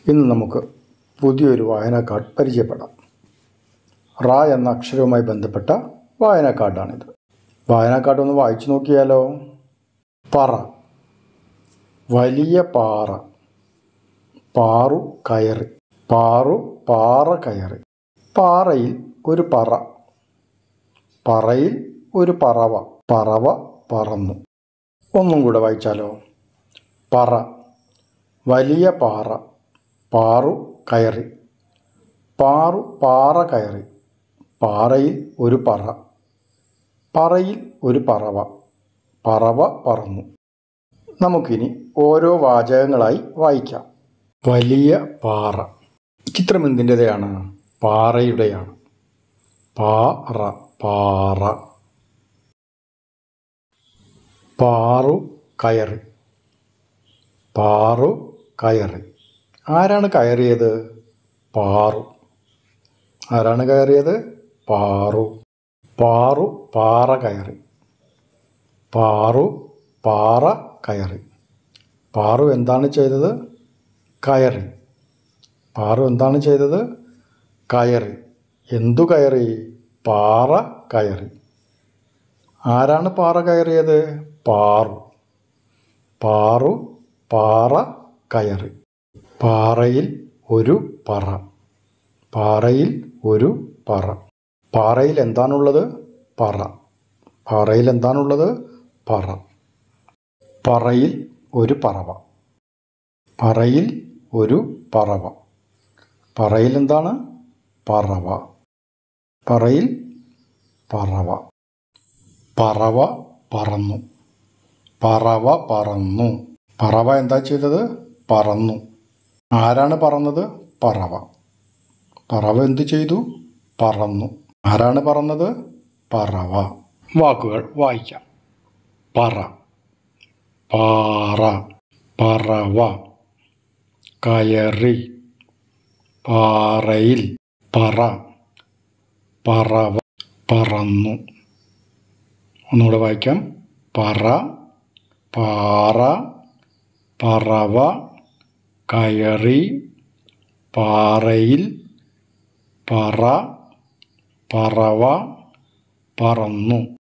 ഇന്ന് നമുക്ക് പുതിയൊരു വായനാ കാർഡ് പരിചയപ്പെടാം. റ എന്ന അക്ഷരവുമായി ബന്ധപ്പെട്ട വായനാ കാർഡാണിത്. വായനാ കാർഡ് ഒന്ന് വായിച്ചു നോക്കിയാലോ. പറ, വലിയ പാറ, പാറു കയറി, പാറു പാറ കയറി, പാറയിൽ ഒരു പറ, പറയിൽ ഒരു പറവ, പറവ പറന്നു. ഒന്നും കൂടെ വായിച്ചാലോ. പറ, വലിയ പാറ, പാറു കയറി, പാറു പാറ കയറി, പാറയിൽ ഒരു പറ, പറയിൽ ഒരു പറവ, പറവ പറന്നു. നമുക്കിനി ഓരോ വാചകങ്ങളായി വായിക്കാം. വലിയ പാറ. ചിത്രം എന്തിൻ്റെതാണ്? പാറയുടെയാണ്. പാറ, പാറ. പാറു കയറി, പാറു കയറി. ആരാണ് കയറിയത്? പാറു. ആരാണ് കയറിയത്? പാറു. പാറു പാറ കയറി, പാറു പാറ കയറി. പാറു എന്താണ് ചെയ്തത്? കയറി. പാറു എന്താണ് ചെയ്തത്? കയറി. എന്തു കയറി? പാറ കയറി. ആരാണ് പാറ കയറിയത്? പാറു. പാറു പാറ കയറി. പാറയിൽ ഒരു പറ, പാറയിൽ ഒരു പറ. പാറയിൽ എന്താണുള്ളത്? പറ. പാറയിൽ എന്താണുള്ളത്? പറ. പറയിൽ ഒരു പറവ, പറയിൽ ഒരു പറവ. പറയിൽ എന്താണ്? പറവ. പറയിൽ പറവ. പറവ പറന്നു, പറവ പറന്നു. പറവ എന്താ ചെയ്തത്? പറന്നു. ആരാണ് പറന്നത്? പറവ. പറവ എന്തു ചെയ്തു? പറന്നു. ആരാണ് പറന്നത്? പറവ. വാക്കുകൾ വായിക്കാം. പറ, പാറ, പറവ, കയറി, പാറയിൽ, പറ, പറവ, പറന്നു. ഒന്നുകൂടെ വായിക്കാം. പറ, പാറ, പറവ, കയറി, പാറയിൽ, പറ, പറവ, പറന്നു.